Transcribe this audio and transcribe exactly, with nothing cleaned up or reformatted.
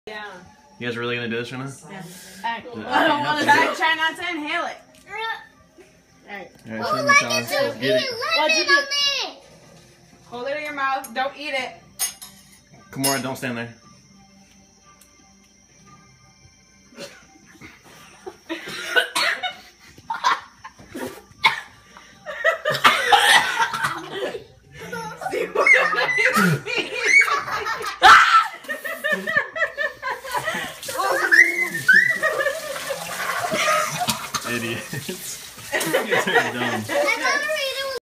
Yeah. You guys are really gonna do this right now? Yeah. Alright. I don't want to try, try not to inhale it. Alright. Alright, Oh, show me, like Tyler. it's so Let's get it. What'd you do? on me. Hold it in your mouth. Don't eat it. Kimora, don't stand there. Idiots. You guys are dumb.